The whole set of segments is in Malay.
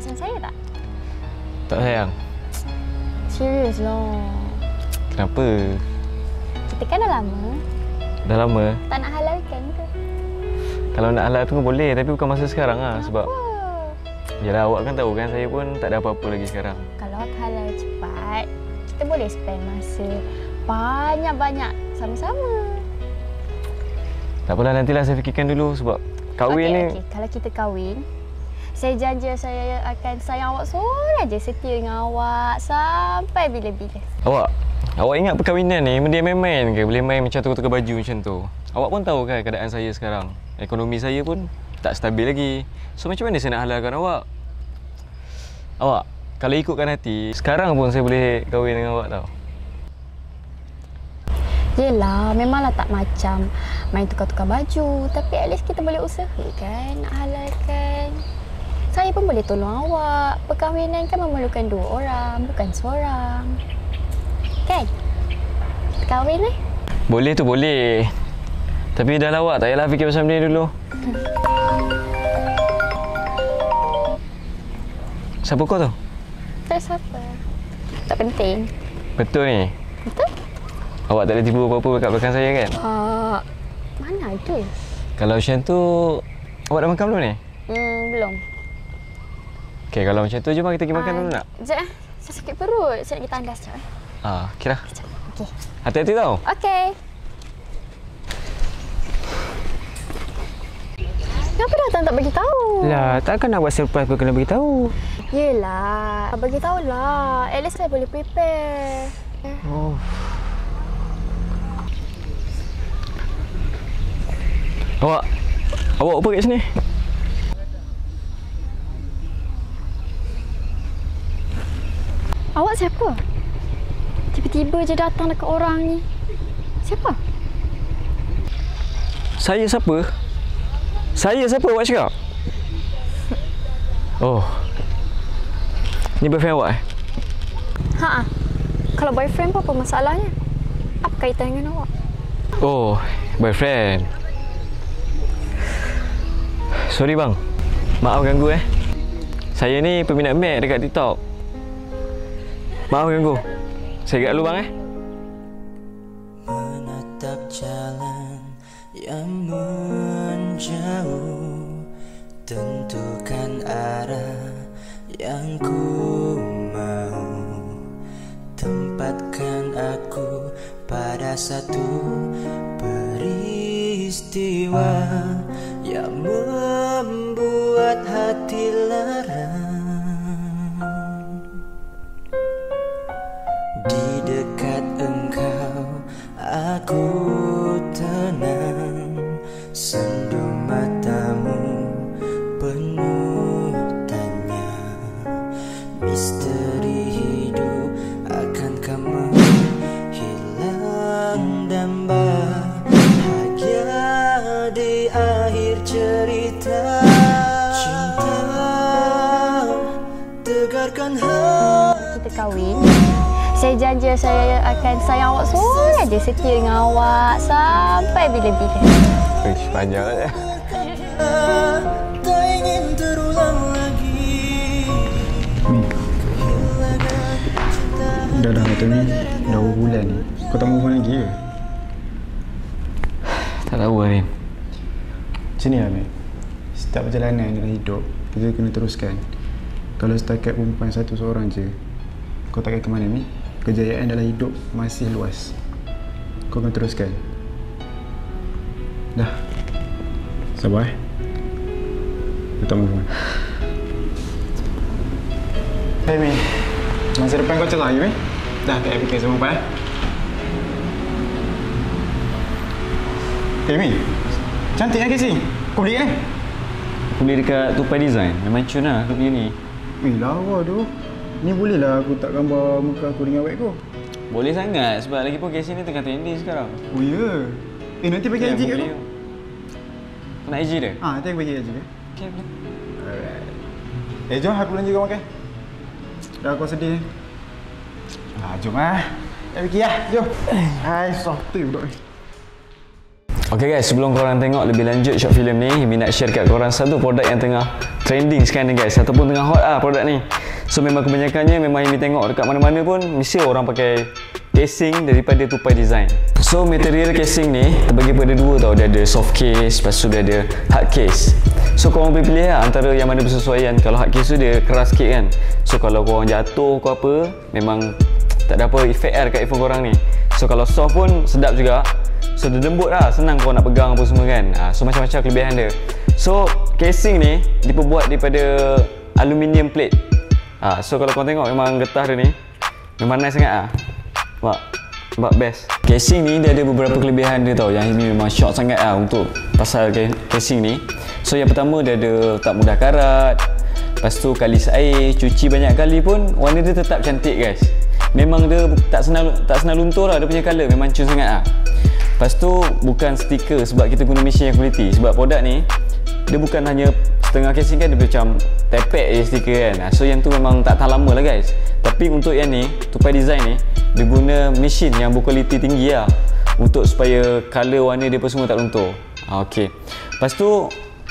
macam saya tak? Tak sayang. Serius lah. Kenapa? Kita kan dah lama. Dah lama? Tak nak halalkan ke? Kalau nak halal tu boleh, tapi bukan masa sekarang lah. Sebab yalah, awak kan tahu kan saya pun tak ada apa-apa lagi sekarang. Kalau halal cepat, kita boleh spend masa banyak-banyak sama-sama. Tak apalah, nantilah saya fikirkan dulu sebab kahwin ni... Okey, kalau kita kahwin, saya janji saya akan sayang awak seorang je, setia dengan awak sampai bila-bila. Awak ingat perkahwinan ni dia main-main ke? Boleh main macam tukar-tukar baju macam tu. Awak pun tahu kan keadaan saya sekarang. Ekonomi saya pun tak stabil lagi. So macam mana saya nak halalkan awak? Awak, kalau ikutkan hati, sekarang pun saya boleh kahwin dengan awak tau. Yelah, memanglah tak macam main tukar-tukar baju. Tapi at least kita boleh usaha kan nak halalkan. Saya pun boleh tolong awak. Perkahwinan kan memerlukan 2 orang, bukan seorang. Kan? Kita kahwin ni? Boleh tu boleh. Tapi dah lah awak, tak payahlah fikir pasal benda ni dulu. Siapa kau tu? Tak siapa. Tak penting. Betul ni? Betul? Awak tak ada tipu apa-apa kat belakang saya kan? Mana ada? Kalau macam tu, awak dah makan belum ni? Belum. Okey, kalau macam tu, jom kita pergi makan dulu nak? Sekejap. Saya sakit perut. Saya nak pergi tandas sekejap. Okey lah. Okey. Hati-hati tau. Okey. Kenapa datang tak bagi tahu? Lah, takkan nak buat surprise pun kena bagi tahu. Yelah, bagi tahulah. At least saya boleh prepare. Oh. Awak apa kat sini? Awak siapa? Tiba-tiba je datang dekat orang ni. Siapa? Saya siapa? Saya siapa awak cakap? Oh. Ni boyfriend awak eh? Ha. Kalau boyfriend pun apa masalahnya? Apa kaitan dengan awak? Oh, boyfriend. Sorry bang. Maaf ganggu eh. Saya ni peminat Mac dekat TikTok. Maaf ganggu. Saya gerak dulu bang eh. Menatap jalan yang menjauh, tentukan arah yang ku mau, tempatkan aku pada satu peristiwa yang membuat hati lara. Di dekat engkau aku tenang, sendu matamu penuh tanya, misteri hidup akan kamu hilang dan bahagia di akhir cerita. Cinta tegarkan hati. Kita kahwin. Saya janji saya akan sayang awak seorang je, setia dengan awak sampai bila-bila. Ish, panjang eh. Tak ingin terulang lagi. Dah kata ni, dah berapa bulan ni. Kau tak move on lagi ke? Tak tahu Amin. Macam ni Amir. Setiap perjalanan dalam hidup, kita kena teruskan. Kalau setakat perempuan satu seorang je, kau takkan ke mana ni? Kejayaan dalam hidup masih luas. Kau kena teruskan. Dah. Sabar eh. Kita move on. Hey Mi, masa depan kau cerah lagi Mi? Dah, tak payah fikir semua apa eh? Hey Mi, cantik lah Casey. Kau beli kan? Aku beli dekat Tupai Design. Memang cun lah aku beli ni. Weh, lawa tu. Ni bolehlah aku tak gambar muka aku dengan awet kau. Boleh sangat sebab lagi pun Casey ni tengah trending sekarang. Oh ya? Nanti bagi IG kat aku. Kau nak IG dia? Nanti aku bagi IG ke? Okay, boleh. Alright. Jom aku belanja kau makan. Dah kau sedih. Jom lah. Tak fikir lah, jom. Hai, softy budak ni. Okay guys, sebelum korang tengok lebih lanjut short film ni, Himi nak share kat korang satu produk yang tengah trending sekarang ni guys, ataupun tengah hot produk ni. So memang kebanyakannya memang Amy tengok dekat mana-mana pun mesti orang pakai casing daripada tupai design. So material casing ni terbagi pada dua tau. Dia ada soft case, lepas tu dia ada hard case. So korang boleh pilih lah antara yang mana bersesuaian. Kalau hard case tu dia keras sikit kan. So kalau korang jatuh ke apa, memang tak ada apa efek lah dekat iPhone korang ni. So kalau soft pun sedap juga. So dia lembut lah, senang korang nak pegang apa semua kan. So macam-macam kelebihan dia. So casing ni diperbuat daripada aluminium plate. So kalau korang tengok memang getah dia ni memang nice sangat lah. Nampak best. Casing ni dia ada beberapa kelebihan dia tau. Yang ini memang shock sangat lah untuk pasal casing ni. So yang pertama dia ada tak mudah karat. Lepas tu kalis air, cuci banyak kali pun warna dia tetap cantik guys. Memang dia tak senang luntur lah dia punya colour. Memang cun sangat lah. Lepas tu bukan stiker sebab kita guna mesin yang quality. Sebab produk ni dia bukan hanya setengah casing kan, dia macam tepek je stiker kan. So yang tu memang tak tahan lama lah guys. Tapi untuk yang ni, tupai design ni, dia guna mesin yang berkualiti tinggi lah untuk supaya colour warna dia pun semua tak luntur. Ok. Lepas tu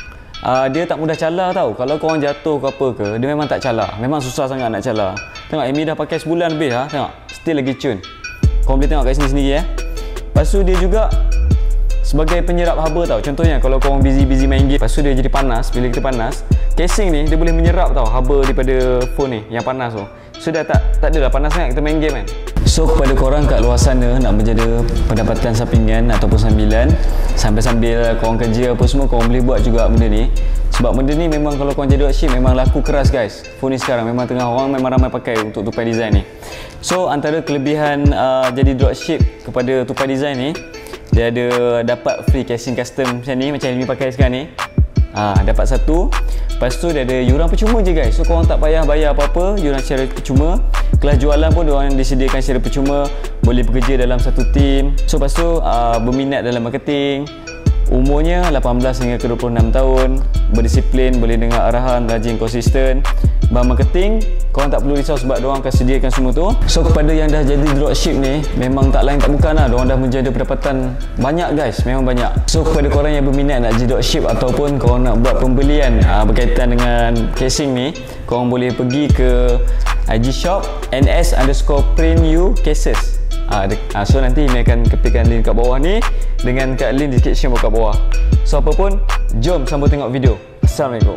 dia tak mudah calar tau. Kalau korang jatuh ke apa ke, dia memang tak calar. Memang susah sangat nak calar. Tengok Amy dah pakai sebulan lebih lah. Tengok, still lagi cun. Korang boleh tengok kat sini sendiri Lepas tu dia juga sebagai penyerap haba tau. Contohnya kalau korang busy main game, lepas tu dia jadi panas. Bila kita panas, casing ni dia boleh menyerap tau haba daripada phone ni yang panas tu. So dah tak adalah panas sangat kita main game kan. So kepada korang kat luar sana nak menjaga pendapatan sampingan ataupun sambilan sambil korang kerja apa semua, korang boleh buat juga benda ni. Sebab benda ni memang kalau korang jadi dropship memang laku keras guys. Phone ni sekarang memang tengah orang memang ramai pakai untuk tupai design ni. So antara kelebihan jadi dropship kepada tupai design ni, dia ada dapat free casing custom macam ni, macam yang Amy pakai sekarang ni. Dapat satu. Lepas tu dia ada yuran percuma je guys. So korang tak payah bayar apa-apa, yuran secara percuma. Kelas jualan pun diorang disediakan secara percuma. Boleh bekerja dalam satu tim. So lepas tu berminat dalam marketing. Umurnya 18 hingga ke 26 tahun. Berdisiplin, boleh dengar arahan, rajin, konsisten. Bahan marketing, korang tak perlu risau sebab diorang akan sediakan semua tu. So kepada yang dah jadi dropship ni, memang tak lain tak bukan lah, diorang dah menjadi pendapatan banyak guys, memang banyak. So kepada korang yang berminat nak jadi dropship ataupun korang nak buat pembelian berkaitan dengan casing ni, korang boleh pergi ke IG shop ns_print_you cases. So nanti Amy akan ketikkan link kat bawah ni dengan kat link description kat bawah. So apa pun, jom sambung tengok video. Assalamualaikum.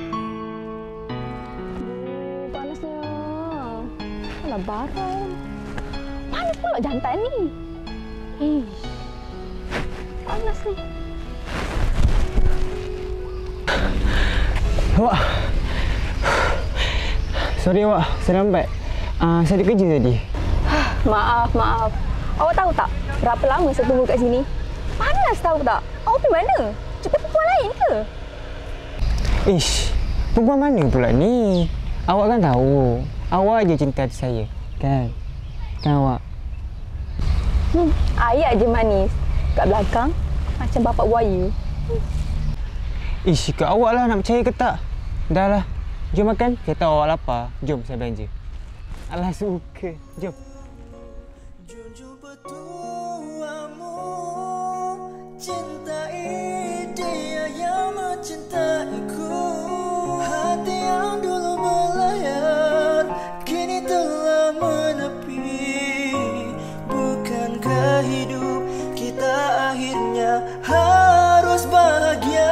Panasnya. Alah barang. Mana pula jantan ni? Panas ni. Awak. Sorry awak, saya lambat. Saya ada kerja tadi. Maaf. Awak tahu tak berapa lama saya tunggu kat sini? Panas tahu tak? Awak pergi mana? Jumpa perempuan lain ke? Ish, perempuan mana pula ni? Awak kan tahu, awak je cinta hati saya, kan? Kan awak? Ayat je manis. Kat belakang, macam bapak buaya. Ish, kat awak lah nak percaya ke tak? Dah lah, jom makan. Saya tahu awak lapar. Jom saya belanja. Alah suka, jom. Junjung petuamu, cintai dia yang mencintaiku. Hati yang dulu melayar, kini telah menepi. Bukankah hidup kita akhirnya harus bahagia?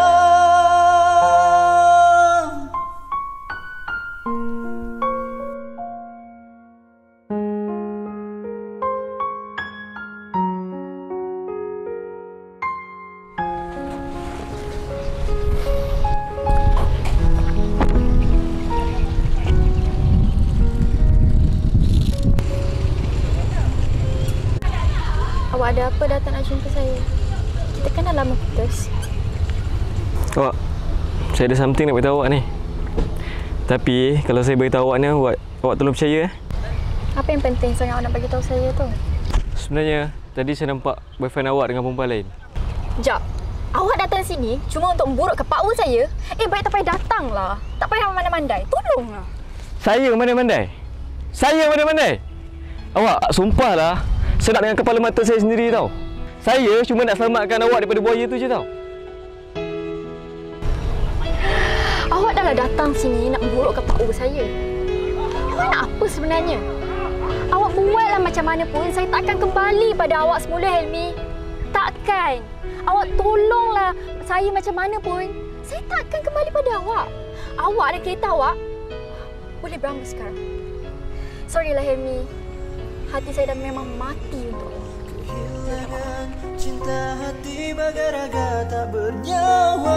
Awak ada apa datang nak jumpa saya? Kita kan dah lama putus. Awak, saya ada something nak beritahu awak ni. Tapi kalau saya beritahu awak ni, awak tolong percaya. Apa yang penting sangat awak nak bagi tahu saya tu? Sebenarnya tadi saya nampak boyfriend awak dengan perempuan lain. Jap. Awak datang sini cuma untuk memburukkan power saya? Baik tak payah datanglah. Tak payah mandai-mandai. Tolonglah. Saya mandai-mandai? Saya mandai-mandai? Awak, sumpahlah. Saya nak dengan kepala mata saya sendiri tau. Saya cuma nak selamatkan awak daripada buaya tu je tau. Awak Awak dah lah datang sini nak burukkan Pak U saya. Awak nak apa sebenarnya? Awak buatlah macam mana pun, saya takkan kembali pada awak semula, Helmi. Takkan. Awak tolonglah saya macam mana pun, saya takkan kembali pada awak. Awak ada kereta awak, boleh beramal sekarang. Sorry lah, Helmi. Hati saya dah memang mati untuk awak. Kehilangan cinta hati bagai raga tak bernyawa.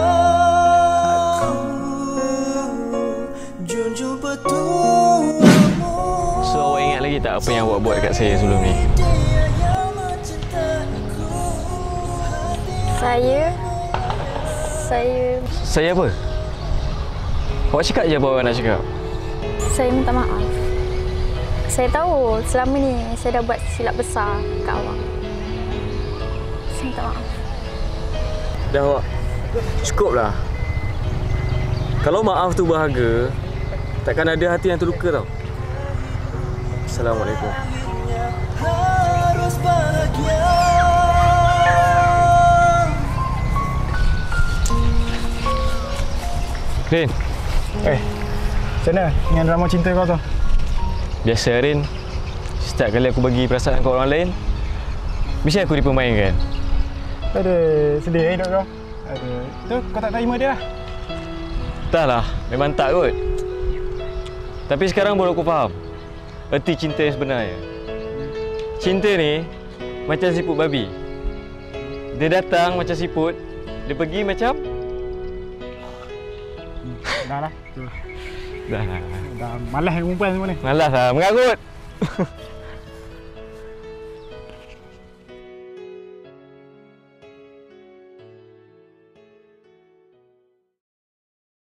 Junjung petuamu. So awak ingat lagi tak apa yang awak buat dekat saya sebelum ni? Dia yang mencintaiku. Saya apa? Awak cakap je apa awak nak cakap. Saya minta maaf. Saya tahu selama ni saya dah buat silap besar kat awak. Saya minta maaf. Dah awak. Cukuplah. Kalau maaf tu berharga, takkan ada hati yang terluka tau. Assalamualaikum. Harus bahagia. Rin, Macam mana dengan drama cinta kau tu? biasa Rin. Setiap kali aku bagi perasaan kat orang lain, mesti aku dipermainkan. Aduh, sedih hidup kau. Aduh, tu kau tak terima dia lah. Entahlah, memang tak kot. Tapi sekarang baru aku faham erti cinta yang sebenarnya. Cinta ni macam siput babi. Dia datang macam siput, dia pergi macam... Dah lah. Dah lah. Dah malas dengan perempuan semua ni. Malas lah, mengarut.